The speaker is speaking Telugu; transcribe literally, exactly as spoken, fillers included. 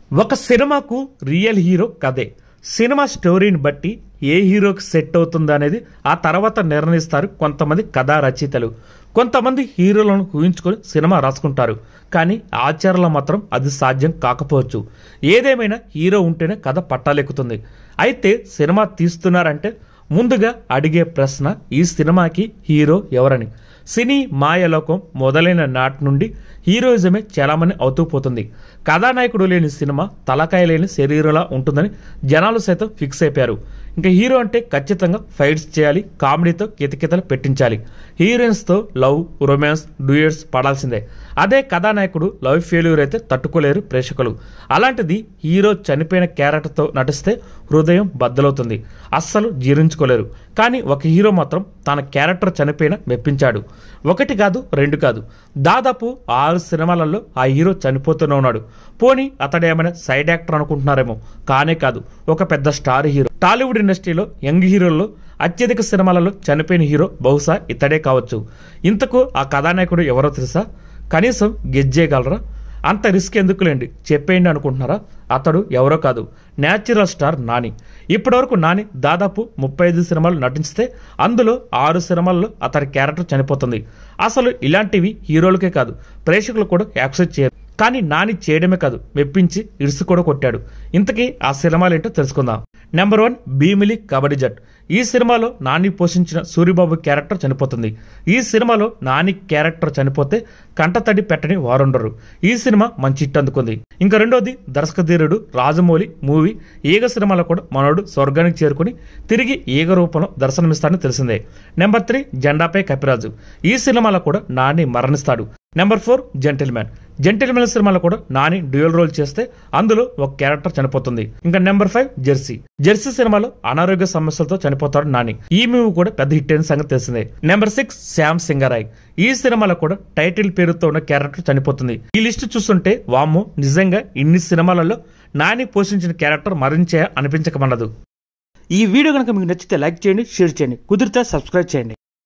ఒక సినిమాకు రియల్ హీరో కథే. సినిమా స్టోరీని బట్టి ఏ హీరోకి సెట్ అవుతుంది అనేది ఆ తర్వాత నిర్ణయిస్తారు కొంతమంది కథా రచయితలు. కొంతమంది హీరోలను ఊహించుకొని సినిమా రాసుకుంటారు. కానీ ఆచరణలో మాత్రం అది సాధ్యం కాకపోవచ్చు. ఏదేమైనా హీరో ఉంటేనే కథ పట్టాలెక్కుతుంది. అయితే సినిమా తీస్తున్నారంటే ముందుగా అడిగే ప్రశ్న ఈ సినిమాకి హీరో ఎవరని. సినీ మాయలోకం మొదలైన నాటి నుండి హీరోయిజమే చాలామంది అవుతూ పోతుంది. కథానాయకుడు లేని సినిమా తలకాయ లేని శరీరంలా ఉంటుందని జనాలు సైతం ఫిక్స్ అయిపోయారు. ఇంకా హీరో అంటే ఖచ్చితంగా ఫైట్స్ చేయాలి, కామెడీతో కితకితలు పెట్టించాలి, హీరోయిన్స్తో లవ్, రొమాన్స్, డ్యూయట్స్ పడాల్సిందే. అదే కథానాయకుడు లవ్ ఫెయిల్యూర్ అయితే తట్టుకోలేరు ప్రేక్షకులు. అలాంటిది హీరో చనిపోయిన క్యారెక్టర్తో నటిస్తే హృదయం బద్దలవుతుంది, అస్సలు జీర్ణించుకోలేరు. కానీ ఒక హీరో మాత్రం తన క్యారెక్టర్ చనిపోయిన మెప్పించాడు. ఒకటి కాదు, రెండు కాదు, దాదాపు ఆరు సినిమాలలో ఆ హీరో చనిపోతూనే ఉన్నాడు. పోనీ అతడేమైనా సైడ్ యాక్టర్ అనుకుంటున్నారేమో, కానే కాదు, ఒక పెద్ద స్టార్ హీరో. టాలీవుడ్ ఇండస్ట్రీలో యంగ్ హీరోల్లో అత్యధిక సినిమాలలో చనిపోయిన హీరో బహుశా ఇతడే కావచ్చు. ఇంతకు ఆ కథానాయకుడు ఎవరో తెలుసా? కనీసం గెజ్జేయగలరా? అంత రిస్క్ ఎందుకులేండి, చెప్పేయండి అనుకుంటున్నారా? అతడు ఎవరో కాదు, న్యాచురల్ స్టార్ నాని. ఇప్పటివరకు నాని దాదాపు ముప్పై ఐదు సినిమాలు నటించితే అందులో ఆరు సినిమాల్లో అతడి క్యారెక్టర్ చనిపోతుంది. అసలు ఇలాంటివి హీరోలకే కాదు, ప్రేక్షకులు కూడా యాక్సెప్ట్ చేయరు. కానీ నాని చేయడమే కాదు, మెప్పించి ఇరుసు కూడా కొట్టాడు. ఇంతకీ ఆ సినిమాలు ఏంటో తెలుసుకుందాం. Number one, Bheemili Kabaddi Jattu. ఈ సినిమాలో నాని పోషించిన సూరిబాబు క్యారెక్టర్ చనిపోతుంది. ఈ సినిమాలో నాని క్యారెక్టర్ చనిపోతే కంటతడి పెట్టని వారుండరు. ఈ సినిమా మంచి హిట్ అందుకుంది. ఇంకా రెండోది, దర్శకధీరుడు రాజమౌళి మూవీ ఈగ సినిమాలో కూడా మనోడు స్వర్గానికి చేరుకుని తిరిగి ఈగ రూపంలో దర్శనమిస్తాడని తెలిసిందే. Number three, Jendapai Kapiraju. ఈ సినిమాలో కూడా నాని మరణిస్తాడు. Number four, gentleman. జెంటిల్మెన్ సినిమాలో కూడా నాని డ్యూయల్ రోల్ చేస్తే అందులో ఒక క్యారెక్టర్ చనిపోతుంది. ఇంకా నెంబర్ ఫైవ్, జెర్సీ. జెర్సీ సినిమాలో అనారోగ్య సమస్యలతో చనిపోతాడు నాని. ఈ మూవీ కూడా పెద్ద హిట్ అయిన సంగతి తెలిసిందే. Number six, Shyam Singha Roy. ఈ సినిమాలో కూడా టైటిల్ పేరుతో ఉన్న క్యారెక్టర్ చనిపోతుంది. ఈ లిస్ట్ చూస్తుంటే వామ్మో, నిజంగా ఇన్ని సినిమాలలో నాని పోషించిన క్యారెక్టర్ మరించే అనిపించకమన్నదు. ఈ వీడియో కనుక మీకు నచ్చితే లైక్ చేయండి, షేర్ చేయండి, కుదిరితే సబ్స్క్రైబ్ చేయండి.